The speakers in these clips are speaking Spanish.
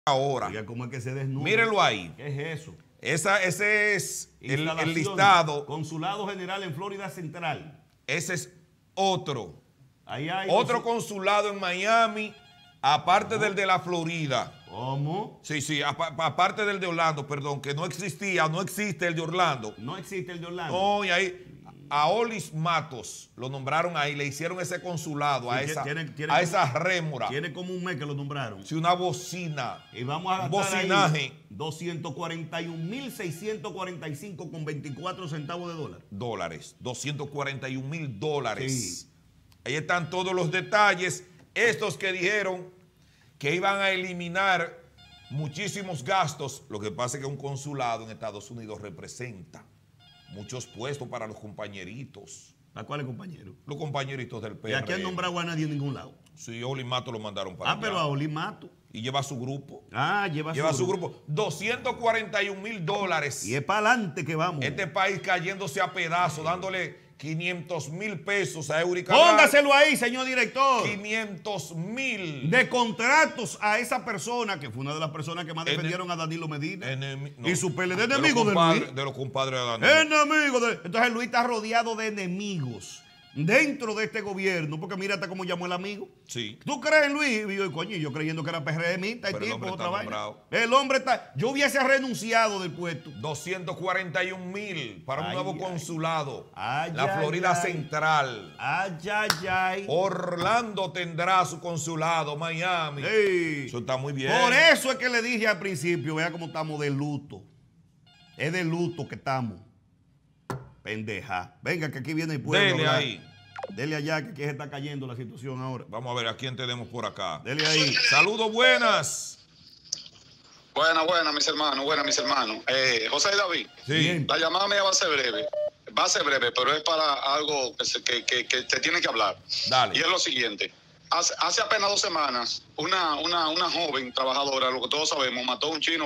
ahora. Oiga, ¿cómo es que se desnuda? Mírenlo ahí. ¿Qué es eso? Ese es el listado. Consulado General en Florida Central. Ese es otro. Ahí hay otro consulado en Miami, aparte ¿Cómo? del de la Florida. ¿Cómo? Sí, aparte del de Orlando, perdón, que no existía, no existe el de Orlando. No existe el de Orlando. No, y ahí a Olis Matos lo nombraron ahí, le hicieron ese consulado Sí, a esa rémora. Tiene como un mes que lo nombraron. Sí, una bocina. Y vamos a gastar bocinaje. 241.645,24 centavos de dólar. Dólares, $241,000. Sí. Ahí están todos los detalles. Estos que dijeron que iban a eliminar muchísimos gastos. Lo que pasa es que un consulado en Estados Unidos representa muchos puestos para los compañeritos. ¿A cuáles compañeros? Los compañeritos del PRM. Y aquí han nombrado a nadie en ningún lado. Sí, Oli Mato lo mandaron para allá. Pero a Oli Mato. Y lleva su grupo. Lleva su grupo. $241,000. Y es para adelante que vamos. Este país cayéndose a pedazos, dándole 500,000 pesos a Eurica. Póngaselo ahí, señor director. 500,000 de contratos a esa persona, que fue una de las personas que más defendieron a Danilo Medina. Y su PLD, enemigo de Luis. De los compadres de Danilo. Entonces Luis está rodeado de enemigos dentro de este gobierno, porque mira hasta cómo llamó el amigo. Sí. ¿Tú crees en Luis? Y yo, coño, yo creyendo que era PRMista y tipo, otra vaina. El hombre está. Yo hubiese renunciado del puesto. 241,000 para un nuevo consulado. La Florida Central. Orlando tendrá su consulado, Miami. Eso está muy bien. Por eso es que le dije al principio, vea cómo estamos de luto. Es de luto que estamos. Pendeja. Venga, que aquí viene el pueblo. Dele ahí. Dele allá, que aquí se está cayendo la situación ahora. Vamos a ver a quién tenemos por acá. Dele ahí. Saludos, buenas. Buenas, mis hermanos. José y David. Sí. La llamada mía va a ser breve. Pero es para algo que se tiene que hablar. Dale. Y es lo siguiente. Hace apenas 2 semanas, una joven trabajadora, lo que todos sabemos, mató a un chino,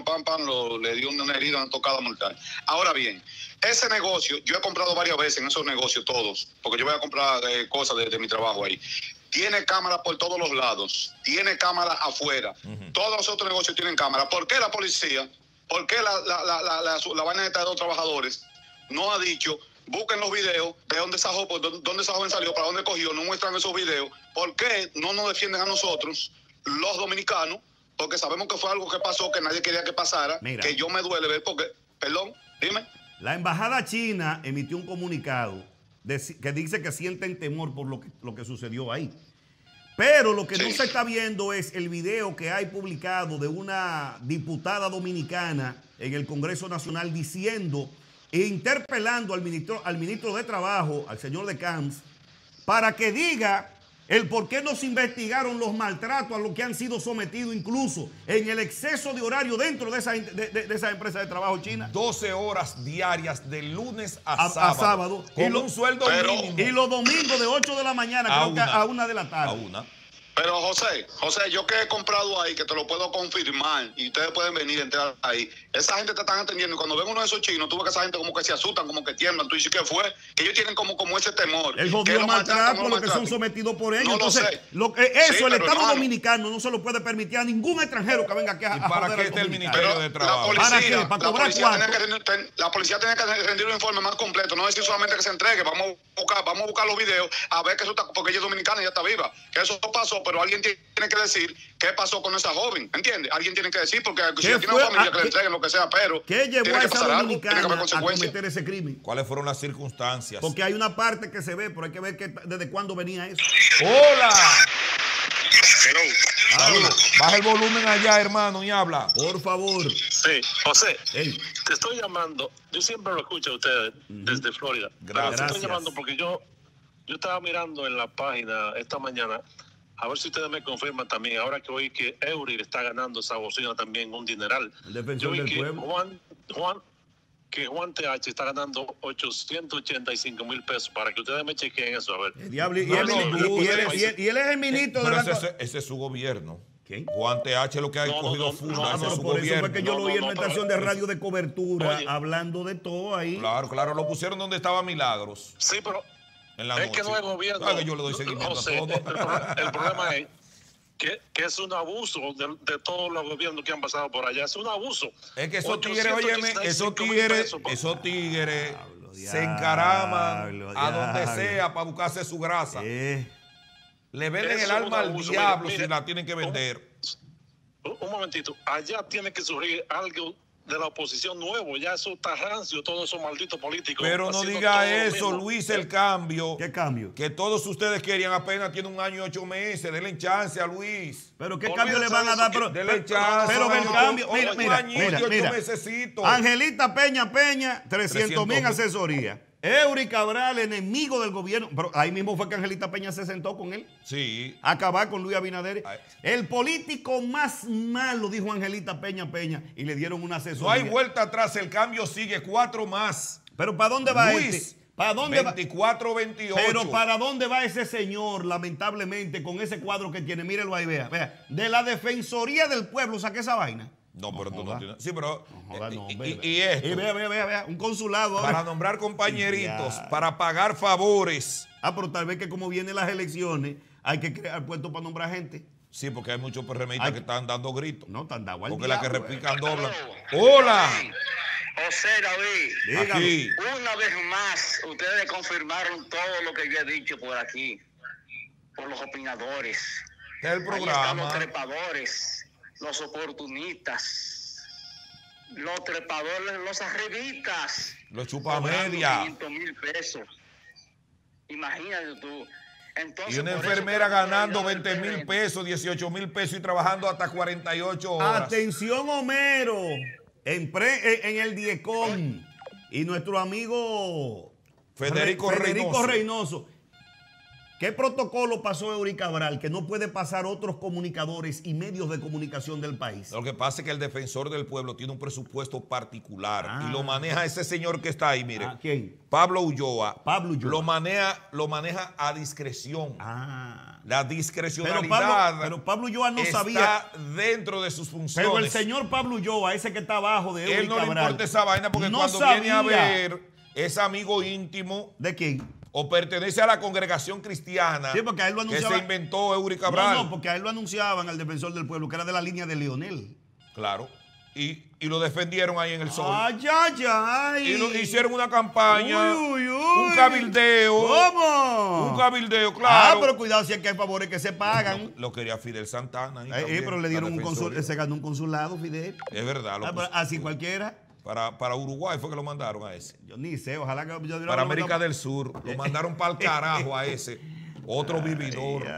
le dio una herida, una tocada mortal. Ahora bien, ese negocio, yo he comprado varias veces en esos negocios todos, porque yo voy a comprar cosas de mi trabajo ahí. Tiene cámaras por todos los lados, tiene cámaras afuera. Todos los otros negocios tienen cámaras. ¿Por qué la policía, por qué la vaina de estos trabajadores no ha dicho... Busquen los videos de dónde esa joven salió, para dónde cogió, no muestran esos videos? ¿Por qué no nos defienden a nosotros, los dominicanos? Porque sabemos que fue algo que pasó, que nadie quería que pasara. Mira, que yo me duele ver porque... Perdón, dime. La embajada china emitió un comunicado que dice que sienten temor por lo que sucedió ahí. Pero lo que no se está viendo es el video que hay publicado de una diputada dominicana en el Congreso Nacional diciendo... interpelando al ministro de Trabajo, al señor de Camps, para que diga el por qué no se investigaron los maltratos a los que han sido sometidos, incluso en el exceso de horario dentro de esa empresa de trabajo china. 12 horas diarias de lunes a sábado. Con un sueldo mínimo. Y los domingos de 8 de la mañana a 1 de la tarde. A 1. Pero José, yo que he comprado ahí, que te lo puedo confirmar, y ustedes pueden venir a entrar ahí, esa gente te están atendiendo, y cuando ven uno de esos chinos, tú ves que esa gente como que se asustan, como que tiemblan, tú dices, ¿qué fue? Que ellos tienen como ese temor. El jodido maltrato a los que son sometidos por ellos. No entonces, el Estado dominicano no se lo puede permitir a ningún extranjero que venga aquí a ¿Para qué está el Ministerio de Trabajo? ¿Para qué? ¿Para cobrar cuánto? La policía tiene que rendir un informe más completo, no decir solamente que se entregue, vamos a buscar los videos, a ver que eso está, porque ella es dominicana y ya está viva, que eso pasó, pero alguien tiene que decir qué pasó con esa joven, ¿entiendes? Alguien tiene que decir, porque si tiene una familia que le entreguen lo que sea, pero ¿qué llevó a esa dominicana a cometer ese crimen? ¿Cuáles fueron las circunstancias? Porque hay una parte que se ve, pero hay que ver desde cuándo venía eso. ¡Hola! Baja el volumen allá, hermano, y habla. Por favor. Sí, José, te estoy llamando. Yo siempre lo escucho a ustedes desde Florida. Gracias. Te estoy llamando porque yo estaba mirando en la página esta mañana, a ver si ustedes me confirman también, ahora que oí que Eury está ganando esa bocina también un dineral. El defensor del pueblo. Juan TH está ganando 885,000 pesos, para que ustedes me chequen eso, a ver. Y él es el ministro de ese es su gobierno. ¿Quién? Juan TH lo que ha cogido funda, ese es su por gobierno. eso fue que yo lo oí en una estación de radio de cobertura, hablando de todo ahí. Claro, lo pusieron donde estaba Milagros. Sí, pero en la es noche. que no es gobierno. Claro que yo le doy seguimiento José, a todo. El problema es que es un abuso de todos los gobiernos que han pasado por allá. Es un abuso. Es que esos tigres, óyeme, esos tigres se encaraman a donde sea para buscarse su grasa. Le venden el alma al diablo si la tienen que vender. Un momentito, allá tiene que surgir algo de la oposición nuevo, ya eso está rancio, todos esos malditos políticos. Pero no diga eso, Luis, el cambio. ¿Qué cambio? Que todos ustedes querían, apenas tiene 1 año y 8 meses. Denle chance a Luis. Pero ¿qué cambio le van a dar? Denle chance. Pero el cambio, mira. Mesecitos. Angelita Peña, 300,000 en asesoría. Eury Cabral, enemigo del gobierno. Pero ahí mismo fue que Angelita Peña se sentó con él. Sí. A acabar con Luis Abinader. El político más malo, dijo Angelita Peña, y le dieron una asesoría. No hay vuelta atrás, el cambio sigue, 4 más. Pero ¿para dónde va Luis, ¿Para dónde 24, 28. Pero ¿para dónde va ese señor, lamentablemente, con ese cuadro que tiene? Mírelo ahí, vea. De la Defensoría del Pueblo saqué esa vaina. No, pero tú no tienes. Sí, pero. Y esto. Y vea, un consulado. Para nombrar compañeritos, para pagar favores. Pero tal vez que como vienen las elecciones, hay que crear puestos para nombrar gente. Sí, porque hay muchos PRMistas que están dando gritos. No, están dando al porque diablo, las que repican doblan. ¡Hola! José David, Aquí. una vez más, ustedes confirmaron todo lo que yo he dicho por aquí, por los opinadores. Este es el Ahí están los programa. trepadores, los oportunistas, los trepadores, los arribitas. Los chupamedia. 500,000 pesos. Imagínate tú. Entonces, Y una por eso enfermera que la ganando prioridad del 20,000 PRD. pesos, 18,000 pesos y trabajando hasta 48 horas. Atención, Homero, en el Diecon. Y nuestro amigo Federico Reynoso. ¿Qué protocolo pasó Eury Cabral que no puede pasar otros comunicadores y medios de comunicación del país? Lo que pasa es que el defensor del pueblo tiene un presupuesto particular y lo maneja ese señor que está ahí, mire. ¿Quién? Pablo Ulloa. Lo maneja a discreción. La discrecionalidad. Pero Pablo Ulloa no está sabía. dentro de sus funciones. Pero el señor Pablo Ulloa, ese que está abajo de Eury Él no Cabral, le importa esa vaina porque no cuando sabía. viene a ver, es amigo íntimo. ¿De quién? O pertenece a la congregación cristiana. Sí, porque a él lo que anunciaba. se inventó Eury Cabral. No, porque a él lo anunciaban al defensor del pueblo, que era de la línea de Leonel. Claro. Y lo defendieron ahí en el sol. Ay. Y hicieron una campaña. Uy. Un cabildeo. ¿Cómo? Un cabildeo, claro. Pero cuidado si es que hay favores que se pagan. Lo quería Fidel Santana. Pero le dieron se ganó un consulado, Fidel. Es verdad. Pero así cualquiera. Para Uruguay fue que lo mandaron a ese. Yo ni sé, ojalá que... Para América del Sur. Lo mandaron para el carajo a ese. Otro vividor.